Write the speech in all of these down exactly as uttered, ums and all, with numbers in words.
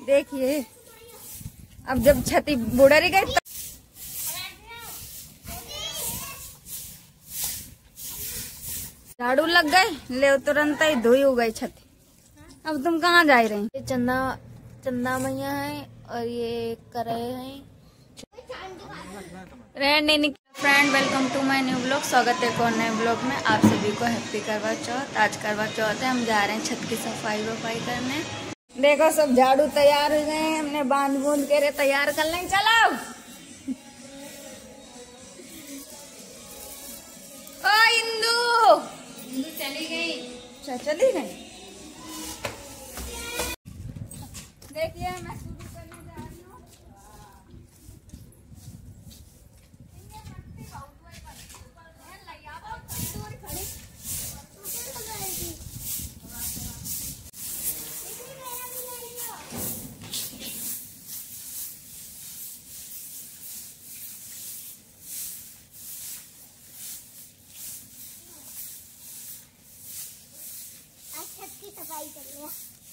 देखिए अब जब छती बुढ़री गई तो झाड़ू लग गए, ले तुरंत ही धोई हो गई छती। अब तुम कहाँ जा रही? ये चंदा चंदा मैया है और ये करे हैं friend. Welcome to my new blog. स्वागत है एक और नए ब्लॉग में। आप सभी को हैप्पी करवा चौथ। आज करवा चौथ है, हम जा रहे हैं छत की सफाई वफाई करने। देखो सब झाड़ू तैयार हो गए हैं, हमने बांध बूंद के तैयार कर लें। चलो ओ इंदू, इंदू चली गई। अच्छा चली गई। देखिए मैं शुरू करने जा रही हूँ। छत की सफाई कर लिया।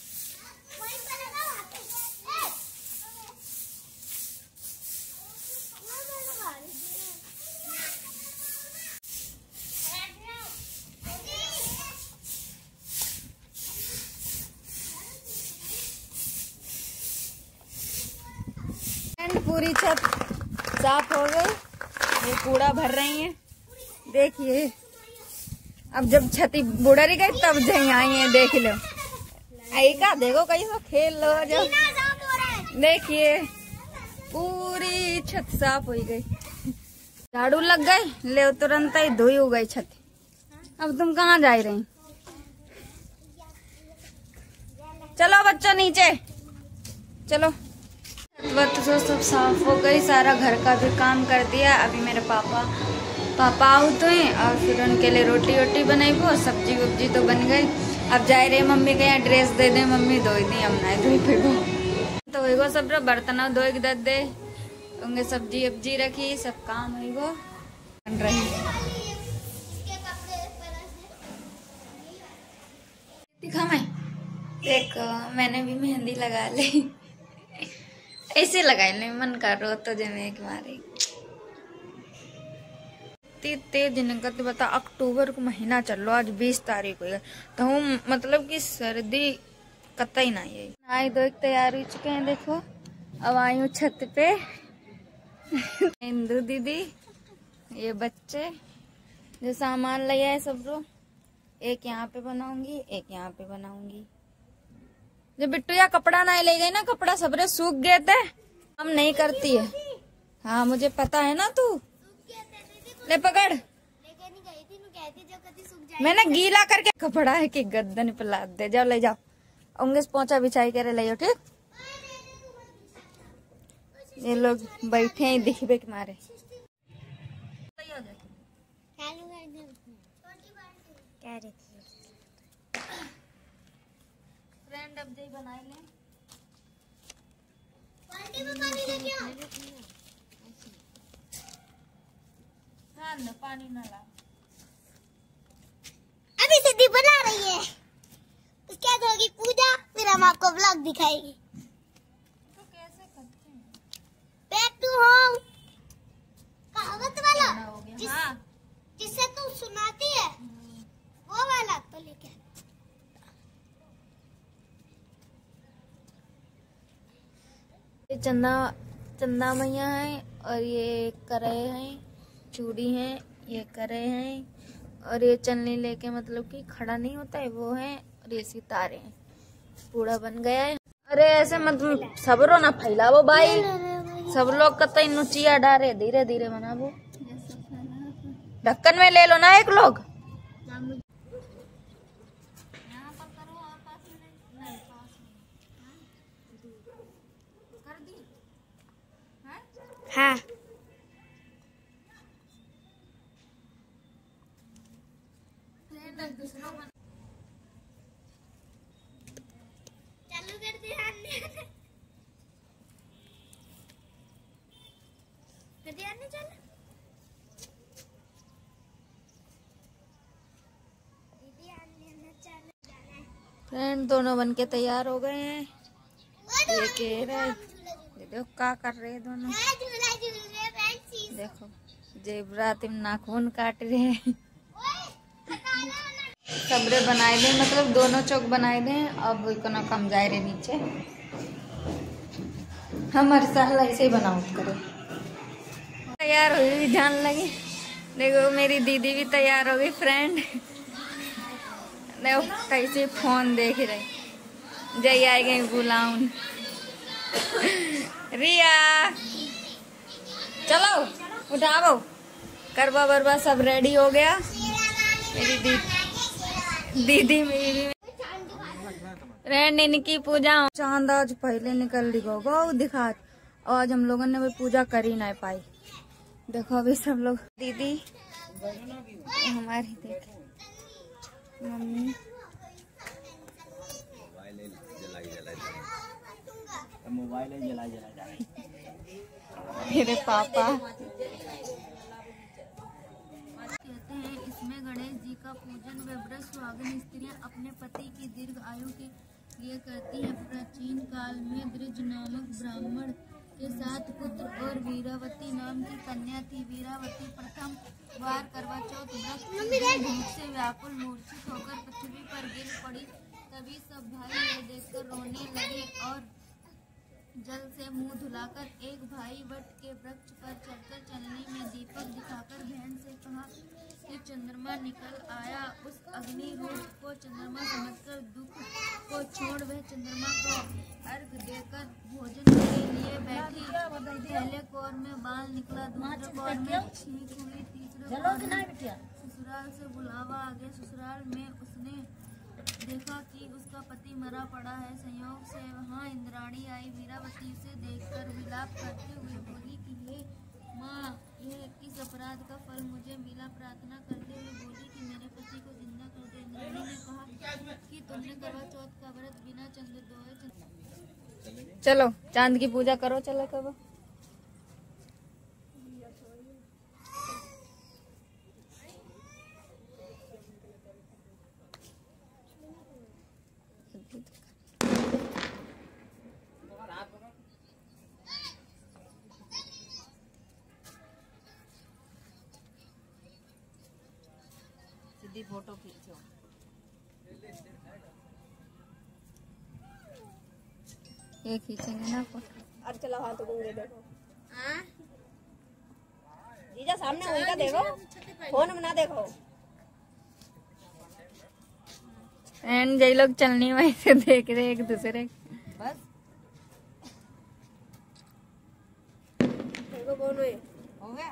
पूरी छत साफ हो गई, ये कूड़ा भर रही है। देखिए अब जब छती बुढ़री गई तब जही आई है। देख लो आई का, देखो कैसे खेल लो। जब देखिए पूरी छत साफ हो गई, झाड़ू लग गई, ले तुरंत ही धोई हो गई छती। अब तुम कहाँ जा रही? चलो बच्चों नीचे चलो। तो सब साफ हो गई, सारा घर का भी काम कर दिया। अभी मेरे पापा पापा आओ तो हैं और फिर उनके लिए रोटी वोटी बनाई, वो सब्जी वब्जी तो बन गई। अब जा रहे मम्मी के यहाँ ड्रेस दे दे, मम्मी धोई दी, हम ना धोई फिर तो होगा सब बर्तन धोए दे दे होंगे, सब्जी वब्जी रखी, सब काम होगा बन रही। दिखा मैं देख, मैंने भी मेहंदी लगा ली। ऐसे लगाए ले मन कर रहा तो जमे एक मारे तेज निकलते बता। अक्टूबर को महीना चल रहा, आज बीस तारीख हो तो हम मतलब कि सर्दी कतई ना है। आई दो एक तैयार हो चुके हैं। देखो अब आई हूँ छत पे। इंदू दीदी, ये बच्चे जो सामान ले आए सब रो, एक यहाँ पे बनाऊंगी एक यहाँ पे बनाऊंगी। जब बिट्टू या कपड़ा ना ले गई ना, कपड़ा सबरे सूख गए थे। हम नहीं करती है, हाँ मुझे पता है ना। तू ले पकड़, मैंने गीला करके कपड़ा है कि गर्दन पे लाद दे। जाओ ले जाओ, उंगली से पोंछा बिछाई करे ले जाओ, ठीक। ये लोग बैठे हैं दिखबे के मारे। क्या रे फ्रेंड अब दही बनाए ले। बाल्टी में पानी लेके आओ। हाँ न पानी ना ला। अभी सिद्धि बना रही है, उसके बाद होगी पूजा, फिर हम आपको व्लॉग दिखाएगी। तो कैसे करते हैं? बैक टू होम कहावत वाला जिस, हाँ। जिससे तू सुनाती है वो वाला तो लेके। ये चंदा चंदा मैया है और ये करे हैं, चूड़ी हैं, ये करे हैं और ये चलनी लेके मतलब कि खड़ा नहीं होता है वो है, और ये सितारे हैं। पूरा बन गया है। अरे ऐसे मतलब सबरो ना फैलावो भाई, सब लोग कतई नुचिया डारे, धीरे धीरे बनाबो। ढक्कन में ले लो ना एक लोग। हाँ चालू कर दिया चल। फ्रेंड दोनों बन के तैयार हो गए हैं। ये कह रहे देखो क्या कर रहे हैं दोनों। देखो जेबरा तिम नाखून काट रहे हैं। सबरे बनाए दे मतलब दोनों चौक बनाए दे। अब इतना कम जाए रहे नीचे। हम हर साल ऐसे ही बनाओ करे। तैयार हुई भी जान लगी। देखो मेरी दीदी भी तैयार हो गई फ्रेंड। देखो कैसे फोन देख रहे। जय आएंगे बुलाऊन। रिया चलो उठाओ। करवा बरवा सब रेडी हो गया। मेरी दीदी दीदी मेरी फ्रेंड इनकी पूजा। चांद आज पहले निकल ली गो गो दिखा। आज हम लोगों ने भी पूजा कर ही नहीं पाई। देखो अभी सब लोग दीदी हमारी देख मम्मी मोबाइल जला जला जा रही। मेरे पापा कहते हैं इसमें गणेश जी का पूजन व व्रत सुहागिन स्त्रियां अपने पति की दीर्घ आयु के लिए करती हैं। प्राचीन काल में द्विज नामक ब्राह्मण के साथ पुत्र और वीरावती नाम की कन्या थी। वीरावती प्रथम बार करवा चौथ व्रत भूख से व्याकुल मूर्छित होकर पृथ्वी पर गिर पड़ी। तभी सब भाई यह देखकर रोने लगे और जल से मुंह धुलाकर एक भाई वट के वृक्ष पर चढ़कर चलने में दीपक दिखाकर बहन से कहा कि चंद्रमा निकल आया। उस अग्नि रूप को चंद्रमा समझकर दुख को छोड़ वह चंद्रमा को अर्घ देकर भोजन के लिए बैठी। पहले कौर में बाल निकला, दूसरे कौर में छींक हुई, तीसरे कौर में ससुराल से बुलावा आ गया। ससुराल में उसने देखा कि उसका पति मरा पड़ा है। संयोग से वहाँ इंद्राणी आई। वीरावती उसे देखकर विलाप करते हुए बोली कि हे माँ, यह किस अपराध का फल मुझे मिला। प्रार्थना करते हुए बोली कि मेरे पति को जिंदा कर दे। इंद्राणी ने कहा कि तुमने करवा चौथ का व्रत बिना चंद्र दोए। चलो चांद की पूजा करो। चलो कब फोटो खींचो। ये खींचेंगे ना फोटो। अब चलो हाथ उंगली देखो। जीजा सामने उनका देखो, फोन में ना देखो। एंड जय लोग चलनी वहीं से देख रहे एक दूसरे। बस देखो कौन है। हो गया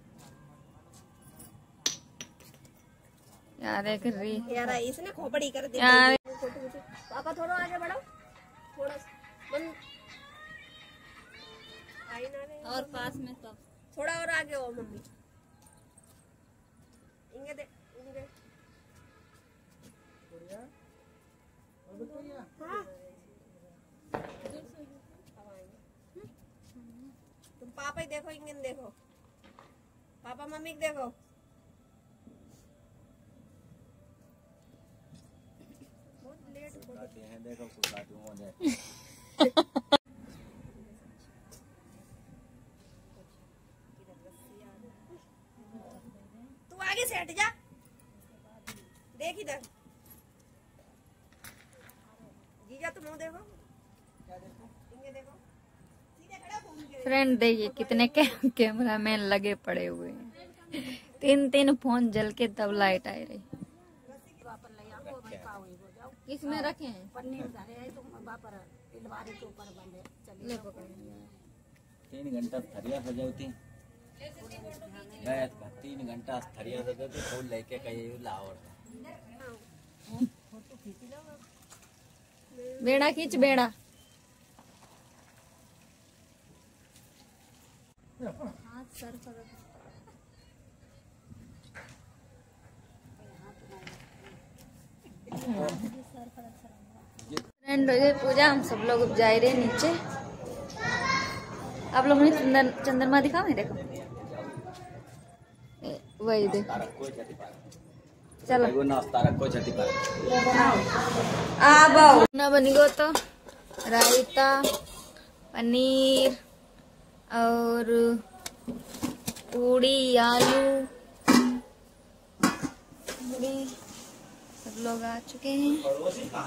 यार एक री यार इसने खोपड़ी कर दी। यार पापा थोड़ा आगे बढ़ो, थोड़ा बंद आई ना रे। और पास में तो थोड़ा और आगे हो मम्मी। इंगे दे इंगे हाँ। तुम पापा ही देखो, इंगे देखो, पापा मम्मी को देखो। हैं देखो तू आगे से हट जा। देख इधर जीजा, तुम देखो, इंगे देखो, सीधे खड़ा घूम के। फ्रेंड देखिए कितने कैमरा मैन लगे पड़े हुए हैं। तीन तीन फोन जल के तब लाइट आई रही। किसमें रखे हैं? पन्नी उतारे तो बापर इलवारी के ऊपर बंदे चले पकड़े। तीन घंटा थरिया सजाती गए। तीन घंटा थरिया सजाती फूल लेके कहीं लाहौर। बेड़ा खींच बेड़ा। हाथ सर पर फ्रेंड पूजा हम सब लोग जा रहे नीचे। आप लोगों ने चंदर चंद्रमा दिखा है देखो वही देखो। चलो नाश्ता रखो छठी पर आ बाऊ ना बनी गो तो रायता, पनीर और पूड़ी, आलू पूड़ी सब लोग आ चुके हैं।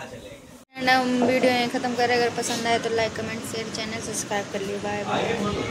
एंड हम वीडियो यहीं ख़त्म करें। अगर पसंद आए तो like comment share channel subscribe कर लिए। Bye bye.